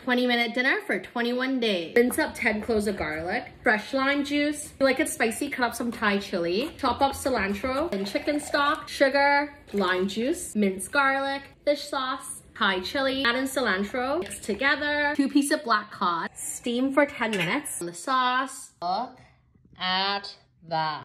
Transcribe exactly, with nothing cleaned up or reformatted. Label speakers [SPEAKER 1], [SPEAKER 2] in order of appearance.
[SPEAKER 1] twenty minute dinner for twenty-one days. Rinse up ten cloves of garlic, fresh lime juice. If you like it spicy, cut up some Thai chili, chop up cilantro and chicken stock, sugar, lime juice, minced garlic, fish sauce, Thai chili, add in cilantro, mix together, two pieces of black cod, steam for ten minutes. The sauce, look at that.